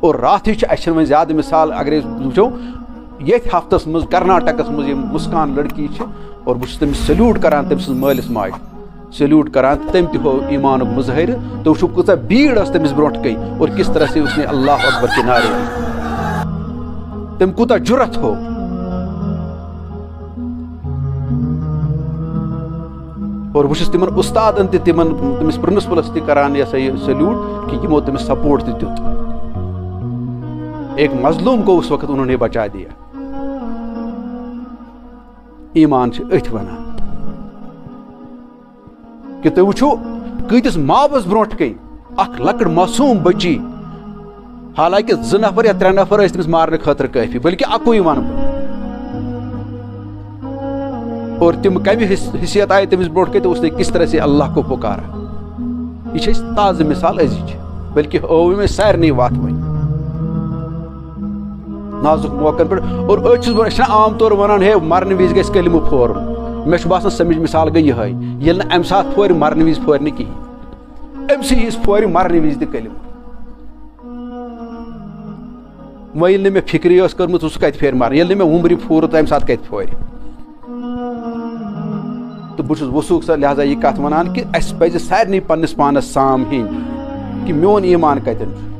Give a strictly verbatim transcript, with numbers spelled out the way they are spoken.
اور رات ہی زیادہ مثال اگر وچو یہ ہفتس مز کرناٹکس مز مسکان لڑکی اور بہت تمس سلیوٹ کران تم سن مالس ماج سلیوٹ کران تم تہ ہو ایمان مظاہر تو وچو کتا بھیڑ اس تمس برونٹ گئی اور کس طرح سے اس نے اللہ اکبر کے نعرے تم کوتا جرت ہو اور بہت تمن استادن تہ تمن تمس پرنسپلس تہ کران یہ سلیوٹ کہ یمو تمس سپورٹ تہ دیت ایک مظلوم کو اس وقت انہوں نے بچا دیا ایمان اتھ ونان کہ تھی وچو کتس مابس برونٹ کن اخ لکڑ معصوم بچی حالانکہ زٕ نفر یا ترے نفر ٲسۍ تٔمِس مارنہٕ خٲطرٕ کٲفی بلکہ اکوے ون اور تم کمہِ حیثیت آئے تمس برونٹ کن تو اس نے کس طرح سے اللہ کو پکارا یہ تازہ مثال أزِچ بلکہ ہوو میں سارنٕے وتھ وۄنۍ نازک موقع پہ اور أسۍ عام طور ونان ہے مرن وز گژھِ کلمہٕ پھورُن مےٚ چھُ باسان سمجھ مثال گئی یہ ییٚلہِ نہٕ امہِ ساتہٕ پھورِ مرن وز پھورِ نہٕ کہیٖنۍ أمۍ سٕے ہِش پھورِ مرن وز تہِ کلمہٕ وۄنۍ ییٚلہِ نہٕ مےٚ فکری ٲس کٔرمٕژ سُہ کتہِ پھیرِ مرن ییٚلہِ نہٕ مےٚ وُمبرِ پھوٗر تہٕ امہِ ساتہٕ کتہِ پھورِ تہٕ بہٕ چھُس وثوق سا لہذا یہ کتھ ونان کہ اسہِ پزِ سارنٕے پننس پانس سام ہیٚنۍ کہ میون ایمان کتٮ۪ن چھُ